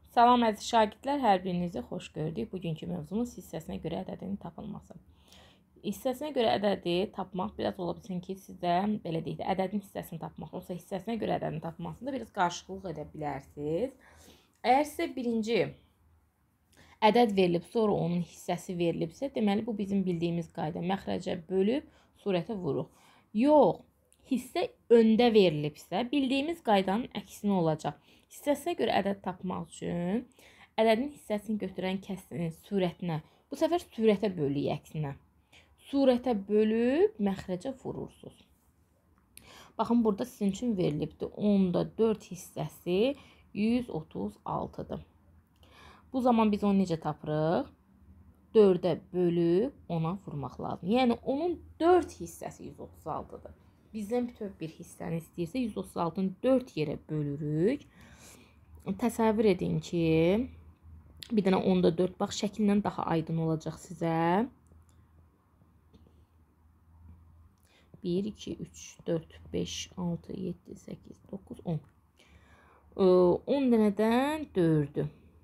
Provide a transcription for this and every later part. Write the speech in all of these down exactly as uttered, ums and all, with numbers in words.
Salam əziz şagirdlər, hər birinizi xoş gördük. Bugünkü mövzumuz hissəsinə görə ədədin tapılması. Hissəsinə görə ədədi tapmaq biraz ola bilsin ki, sizdə belə deyək də, ədədin hissəsini tapmaq, olsa hissəsinə görə ədədin tapmasında biraz qarışıqlıq edə bilərsiniz. Əgər sizə birinci ədəd verilib, sonra onun hissəsi verilibsə, deməli bu bizim bildiyimiz qayda. Məxrəcə bölüb surətə vuruq. Yox, hissə öndə verilibsə, bildiyimiz qaydanın əksinə olacaq. Hissəsinə görə ədəd tapmaq üçün ədədin hissəsini götürən kəsrin surətinə, bu səfər surətə bölük əksinə. Surətə bölüb məxrəcə vurursunuz. Baxın, burada sizin üçün verilibdir. onda dörd hissəsi yüz otuz altıdır. Bu zaman biz onu necə tapırıq? dördə bölüb ona vurmaq lazım. Yəni onun dörd hissəsi yüz otuz altıdır. Bizdən bütöv bir hissəni istəyirsə yüz otuz altını dörd yerə bölürük. Təsəvvür edin ki, bir dənə onda dörd, bax şəkildən daha aydın olacaq sizə. bir, iki, üç, dörd, beş, altı, yeddi, səkkiz, doqquz, on. on dənədən dördü.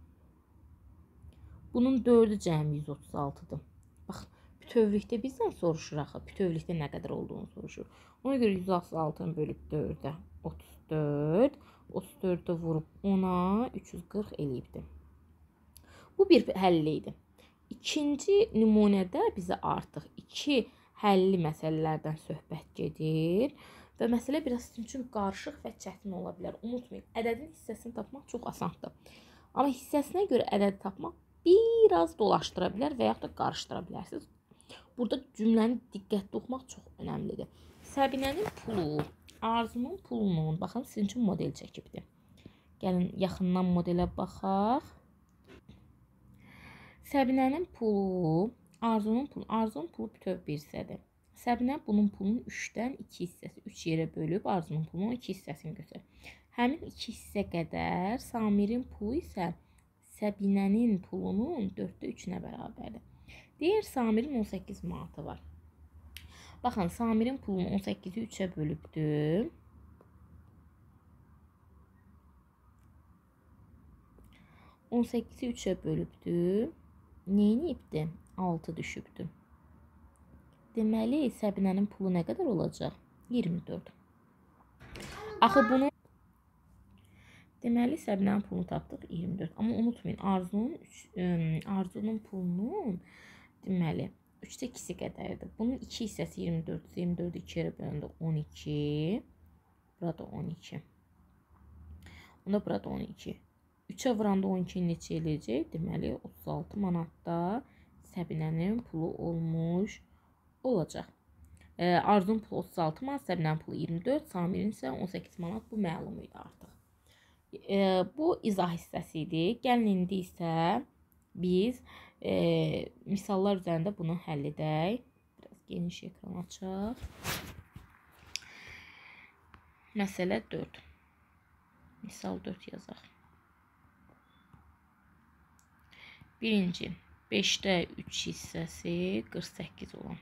Bunun dördü cəmi yüz otuz altıdır. Bax, bütövlükdə bizdən soruşur axı. Bütövlükdə nə qədər olduğunu soruşur. Ona görə yüz otuz altını bölüb dördə otuz dörd. otuz dördü vurub ona üç yüz qırx eləyibdir. Bu bir həlli idi. İkinci nümunədə bizə artıq iki həlli məsələlərdən söhbət gedir. Və məsələ biraz sizin üçün qarışıq və çətin ola bilər. Unutmayın, ədədin hissəsini tapmaq çox asandır. Amma hissəsinə görə ədədi tapmaq biraz dolaşdıra bilər və yaxud da qarışdıra bilərsiniz. Burada cümləni diqqətli oxumaq çox önəmlidir. Səbinənin pulu, Arzunun pulunun, baxın sizin üçün model çəkibdir. Gəlin yaxından modelə baxaq. Səbinənin pulu, Arzunun pulu, Arzunun pulu bütöv bir hissədir. Səbinə bunun pulunun üçdən iki hissəsi, üç yerə bölüb Arzunun pulunun iki hissəsini götürür. Həmin iki hissə qədər Samirin pulu isə Səbinənin pulunun dörddə üçünə bərabərdir. Deyir, Samirin on səkkiz manatı var. Baxın, Samirin pulunu on səkkizi üçə bölübdür. on səkkizi üçə bölübdür. Neyinibdir? altı düşübdür. Deməli, Səbinənin pulu nə qədər olacaq? iyirmi dörd. Axı bunu deməli, Səbinənin pulunu tapdıq iyirmi dörd. Amma unutmayın, Arzunun, Arzunun pulunun deməli üçdə ikisi qədərdir. Bunun iki hissəsi iyirmi dörd. iyirmi dördü iki yerə böləndə on iki. Burada on iki. Onda burada on iki. üçə vuranda on iki neçə eləyəcək? Deməli, otuz altı manatda Səbinənin pulu olmuş olacaq. E, Arzunun pulu otuz altı manat, Səbinənin pulu iyirmi dörd, Samirin isə on səkkiz manat. Bu məlum idi artıq. E, bu izah hissəsi idi. Gəlin indi isə biz e, misallar üzərində bunu həll edək. Biraz geniş ekran açaq. Məsələ dörd. Misal dörd yazaq. Birinci, beşdə üç hissəsi qırx səkkiz olan.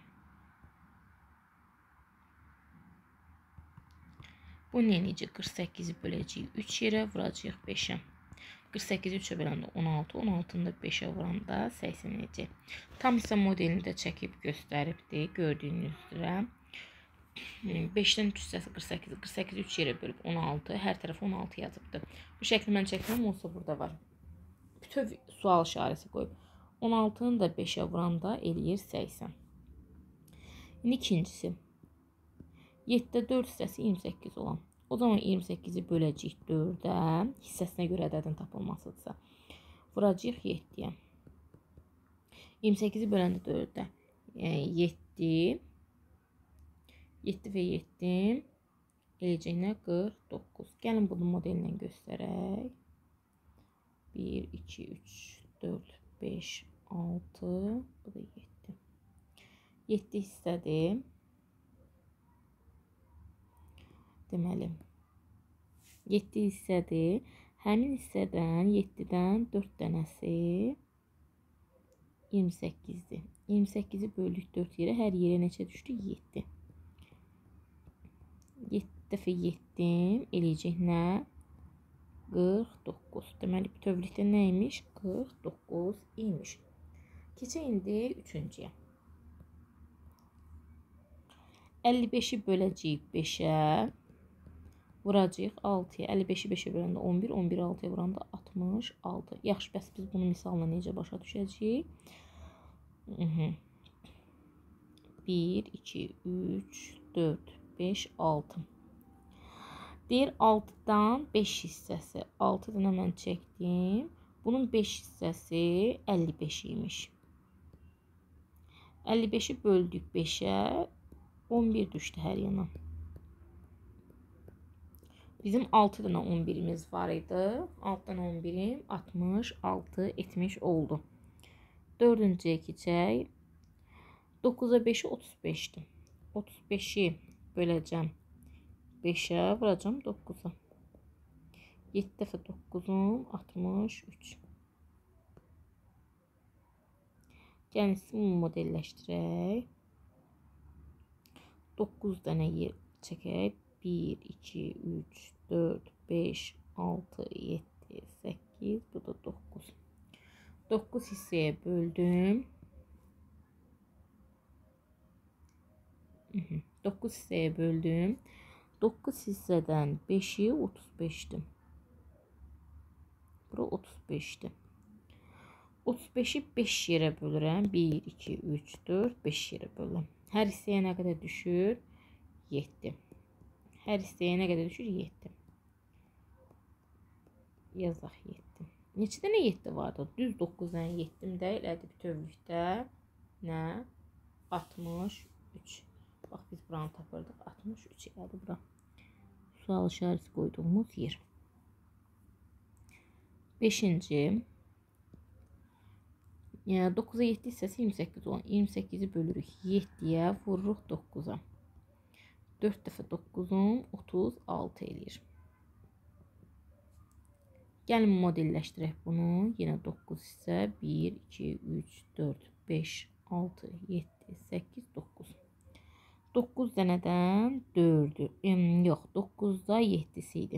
Bu necə? qırx səkkizi böləcəyik üç yerə, vuracağıq beşə. qırx səkkizi üçə böləndə on altı, on altını da beşə vuranda səksən eləyəcək. Tam hissə modelini də çəkib göstəribdir, gördüyünüz üzrə. beşdən üç hissəsi qırx səkkiz, qırx səkkizi üç yerə bölüb on altı, hər tərəfə on altı yazıbdır. Bu şəkli mən çəkməm, olsa burada var. Bütöv sual işarəsi qoyub. on altını da beşə vuranda eləyir səksən. İndi ikincisi. yeddidə dörd hissəsi iyirmi səkkiz olan. O zaman iyirmi səkkizi böləcəyik dördə, hissəsinə görə ədədin tapılmasıdırsa. Vuracağıq yeddiyə. iyirmi səkkizi böləndə dördə. Yəni yeddi. yeddi və yeddi. Eləcəyinə qırx doqquz. Gəlin bunu modellə göstərək. bir, iki, üç, dörd, beş, altı. Bu da yeddi. yeddi hissədir. Deməli, yeddi hissədir. Həmin hissədən yeddidən dörd dənəsi iyirmi səkkizdir. iyirmi səkkizi böldük dörd yerə, hər yerə neçə düşdü? yeddi. yeddi dəfə yeddi eləyəcək nə? qırx doqquz. Deməli, bütövlükdə nə imiş? qırx doqquz imiş. Keçək indi üçüncüyə. əlli beşi böləcəyik beşə. Vuracağıq altıya. əlli beşi beşə böləndə on bir, on bir altıya vuranda altmış altı. Yaxşı, bəs biz bunu misalla necə başa düşəcəyik? bir, iki, üç, dörd, beş, altı. Deyir altıdan beş hissəsi. altıdan mən çəkdim. Bunun beş hissəsi əlli beş imiş. əlli beşi böldük beşə. on bir düşdü hər yana. Bizim altı dənə on birimiz var idi. altıdan on birim altmış altı etmiş oldu. Dördüncüyə keçək. doqquza beşi otuz beşdir. otuz beşi böləcəm beşə, vuracam doqquza. yeddi dəfə doqquzum altmış üç. Gəlin bunu modelləşdirək. doqquz dənə yer çəkək. bir, iki, üç, dörd, beş, altı, yeddi, səkkiz, bu da doqquz. doqquz hissəyə böldüm. doqquz hissəyə böldüm. doqquz hissədən beşi otuz beşdir. Bura otuz beşdir. otuz beşi beş yerə bölürəm. bir, iki, üç, dörd, beş yerə bölürəm. Hər hissəyə nə qədər düşür? yeddi. Hər hissəyə nə qədər düşür? yeddi. Yazaq yeddi. Neçə dənə yeddi vardı? Düz doqquz dənə yeddim də elədi bütövlükdə. Nə? altmış üç. Bax, biz buranı tapırdıq. altmış üç elədi bura. Sual işarəsi qoyduğumuz yer. beşinci. Yəni, doqquza yeddi hissəsi iyirmi səkkiz olan. iyirmi səkkizi bölürük yeddiyə, vururuq doqquza. dörd dəfə doqquzum otuz altı eləyir. Gəlin modelləşdirək bunu. Yenə doqquz hissə. bir, iki, üç, dörd, beş, altı, yeddi, səkkiz, doqquz. doqquz dənədən dördü. Yox, doqquzda yeddisi idi.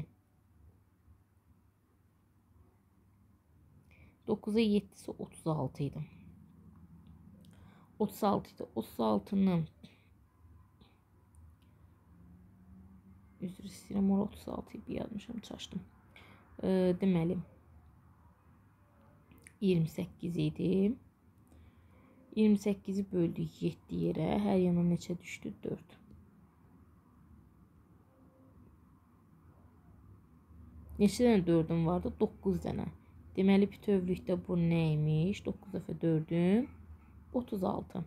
doqquza yeddisi otuz altı idi. otuz altı idi. otuz altını üzr istəyirəm, orada otuz altı idi yazmışam, çaşdım. E, deməli iyirmi səkkiz idi. iyirmi səkkizi böldük yeddi yerə. Hər yana neçə düşdü? dörd. Neçə dənə dördüm vardı? doqquz dənə. Deməli bütövlükdə bu nəymiş? doqquz dəfə dördüm otuz altı.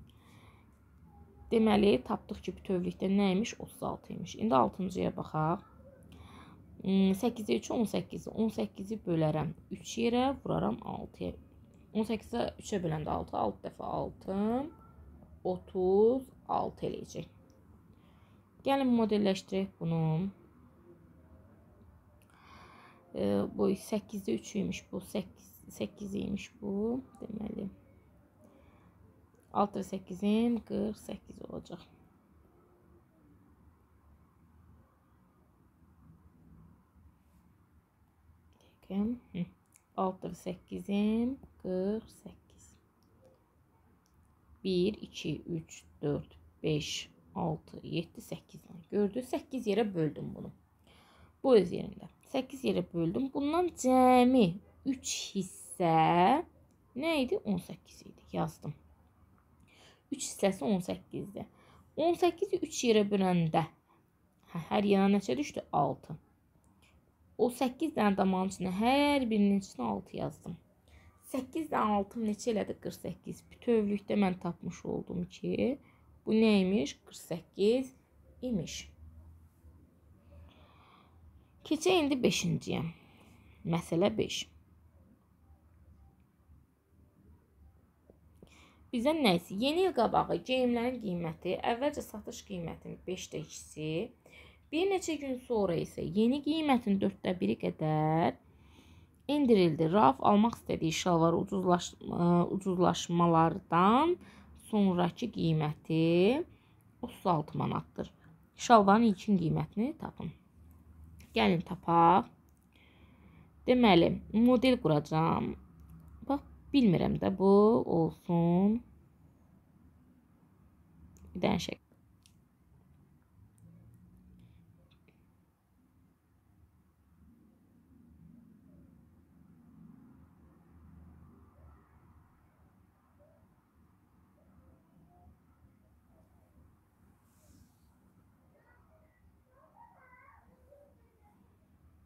Deməli tapdıq ki, bütövlükdə nəymiş? otuz altı imiş. İndi altıncıya baxaq. səkkizə üç, on səkkiz. on səkkizi bölərəm üç yerə, vuraram altıya. on səkkizə üçə böləndə altı, altı dəfə altı, otuz altı eləyəcək. Gəlin modelləşdirək bunu. E, bu səkkizdə üç imiş bu, səkkiz imiş bu. Deməli altı səkkizim qırx səkkiz olacaq. altı səkkizim qırx səkkiz. bir, iki, üç, dörd, beş, altı, yeddi, səkkiz. Gördünüz, səkkiz yerə böldüm bunu. Bu öz yerində. səkkiz yerə böldüm. Bundan cəmi üç hissə nə idi? on səkkiz idi. Yazdım. üç hissəsi on səkkizdir. on səkkizi üç yerə böləndə hər yana neçə düşdü? altı. O səkkiz dənə damağın içində hər birinin içində altı yazdım. səkkiz dənə altım neçə elədi? qırx səkkiz. Bütövlükdə mən tapmış oldum ki, bu neymiş? qırx səkkiz imiş. Keçək indi beşinciyə. Məsələ beş. Bizə nəsə? Yeni il qabağı geyimlərin qiyməti, əvvəlcə satış qiymətinin beşdə ikisi, bir neçə gün sonra isə yeni qiymətin dörddə biri qədər endirildi. Rauf almaq istədiyi şalvar ucuzlaş, ucuzlaşmalardan sonraki qiyməti otuz altı manatdır. Şalvarın ilkin qiymətini tapın. Gəlin tapaq. Deməli, model quracağam. Bax, bilmirəm də bu olsun. Bir dənə şəkil.